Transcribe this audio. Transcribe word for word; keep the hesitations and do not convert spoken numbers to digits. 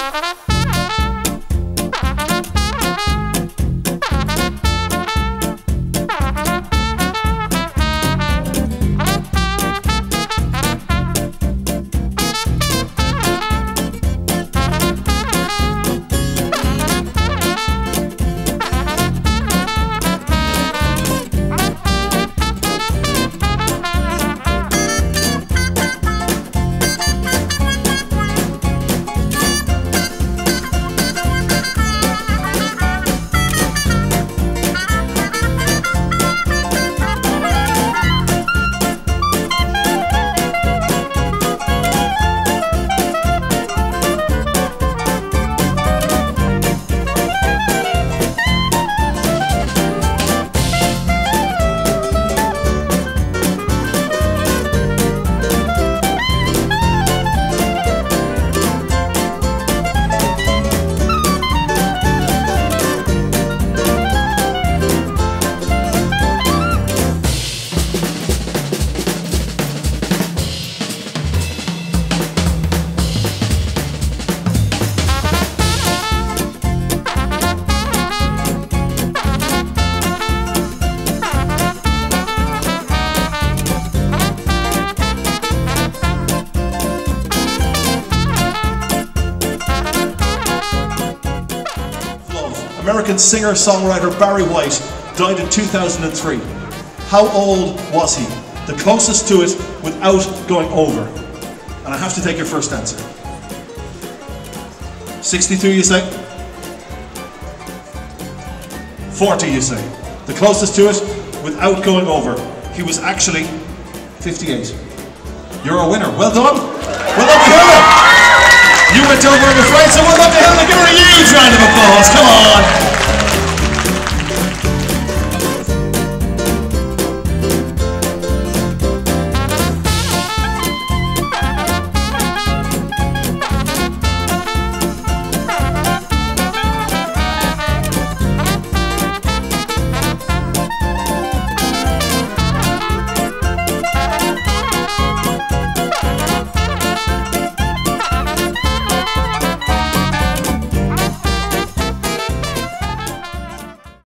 American singer-songwriter Barry White died in two thousand three. How old was he? The closest to it without going over. And I have to take your first answer. sixty-two, you say? forty, you say? The closest to it without going over. He was actually fifty-eight. You're a winner. Well done. Well done, Fiona. You went over, I'm afraid, so well done to Helen. Give her a huge round of applause. Come on.